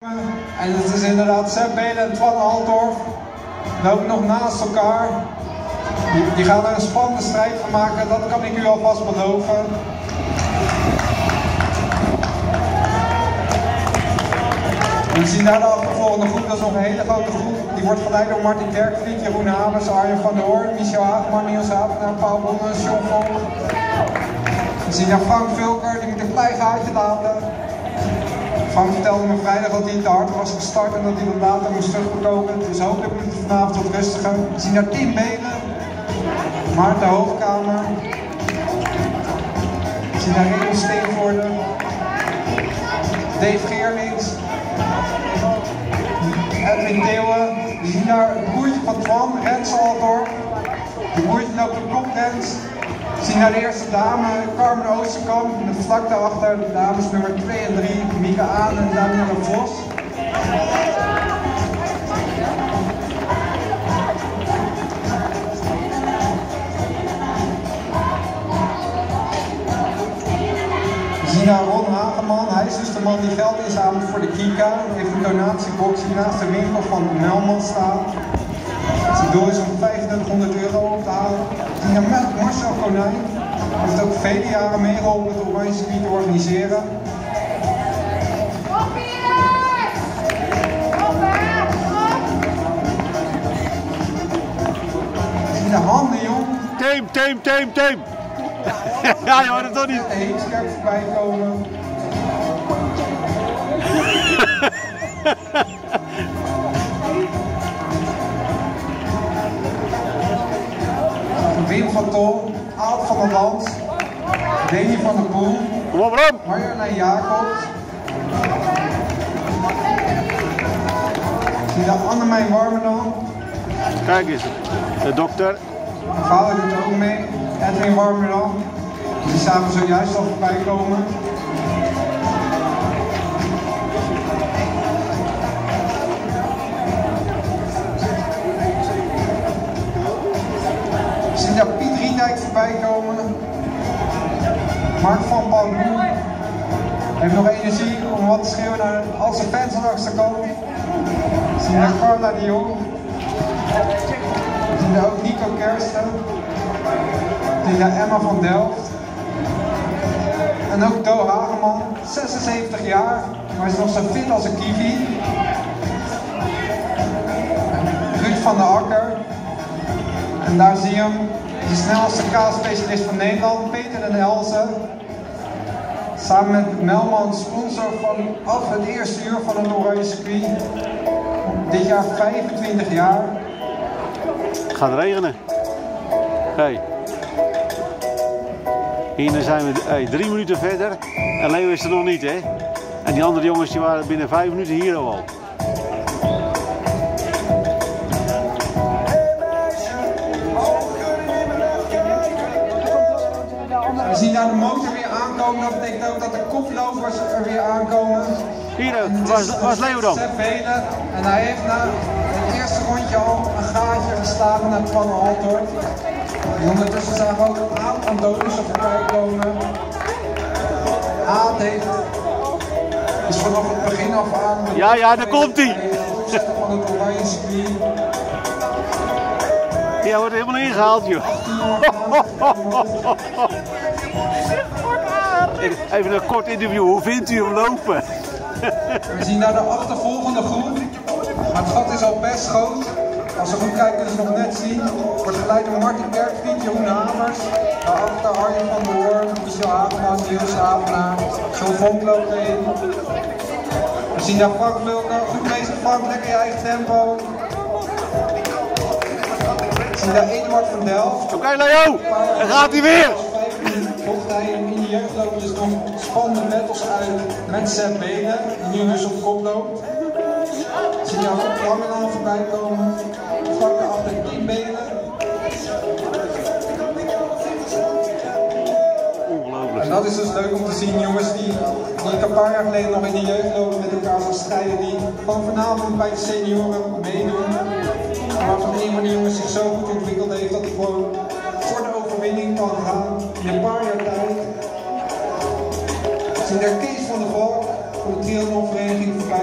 En het is inderdaad Sepp Belen en Twan Altorf. Lopen nog naast elkaar. Die gaan er een spannende strijd van maken, dat kan ik u alvast beloven. We zien daar de achtervolgende groep, dat is nog een hele grote groep. Die wordt geleid door Martin Kerkvliet, Jeroen Habers, Arjen van der Hoorn, Michel Hageman, Niels Havenaar, Paul Bonnen, John Volk. We zien daar Frank Vulker, die moet een klein gaatje laten. Frank vertelde me vrijdag dat hij te hard was gestart en dat hij dan later moest terugkomen. Dus hopelijk moet het vanavond wat rustiger. We zien daar Tim Belen, Maarten Hoogkamer. We zien daar Raymond Steenvoorde, Dave Geerlings, Edwin Theeuwen. We zien daar het broertje van Twan, Rens Altorf. De broertje loopt op kop, Rens. We zien naar de eerste dame, Carmen Oosterkamp, met vlak daarachter de dames nummer 2 en 3, Mieke Aan en Danielle Vos. We zien daar Ron Hageman, hij is dus de man die geld inzamelt voor de Kika. Hij heeft een donatiebox die naast de winkel van Melman staat. Zijn doel is om 2500 euro op te halen. We zien daar Marcel Konijn. Hij heeft ook vele jaren meegeholpen het Oranje Circuit te organiseren. We zien de handen, jong. Team. Ja, je hoort het toch niet. De Heemskerk voorbij komen. Wim van Tol, Aad van der Land, Deni van der Poel, Marjolein Jacobs. Zie daar Annemijn Warmerdam. Kijk eens, de dokter. Mijn vader doet ook mee, Edwin Warmerdam. Die zagen zojuist al voorbij komen. We zien daar Piet Riedijk voorbij komen. Mark van Palmoen heeft nog energie om wat te schreeuwen naar al zijn fans langs de kant. We zien daar Carla de Jong. We zien daar ook Nico Kersten. We zien daar Emma van Delft. En ook Do Hageman, 76 jaar, maar is nog zo fit als een kiwi. Ruud van der Akker. En daar zie je hem, de snelste kaasspecialist van Nederland, Peter den Elzen. Samen met Melman, sponsor vanaf het eerste uur van het Oranje Circuit. Dit jaar 25 jaar. Het gaat regenen. Hey. Hier zijn we 3 minuten verder en Leo is er nog niet, hè? En die andere jongens die waren binnen 5 minuten hier al. We zien daar de motor weer aankomen, dat betekent ook dat de koplopers er weer aankomen. Hier, waar is Leo dan? Sepp Belen en hij heeft na het eerste rondje al een gaatje geslagen naar Twan Altorf. En ondertussen zagen we ook Aad Antonissen voorbij komen. Aad is vanaf het begin af aan... Ja, daar komt hij! ...van het Oranje Circuit. Ja, wordt helemaal ingehaald, joh. Even een kort interview, hoe vindt u hem lopen? We zien daar de achtervolgende groep. Maar het gat is al best groot. Als we goed kijken kunnen ze nog net zien. Wordt geleid door Martin Kerkvliet, Jeroen Habers. Daarachter Arjen van der Hoorn, Michel Hageman, Niels Havenaar. John Vonk loopt erin. We zien daar Frank Vulker. Goed bezig Frank, lekker je eigen tempo. We zien daar Eduard van Delft. Oké, Leo, dan gaat hij weer! Volgt hij in de jeugdloop dus nog spannende battles uit met Sepp Belen, die nu dus op kop loopt. We zien jou ook Langelaan voorbij komen, vlak daarachter Tim Belen. Ongelooflijk. En dat is dus leuk om te zien, jongens die ik een paar jaar geleden nog in de jeugdloop met elkaar zag strijden, die van vanavond bij de senioren meedoen. Maar waarvan een van de jongens zich zo goed ontwikkeld heeft dat hij gewoon voor de overwinning kan gaan in een paar jaar tijd. We zien daar Kees van der Valk van de triathlonvereniging voorbij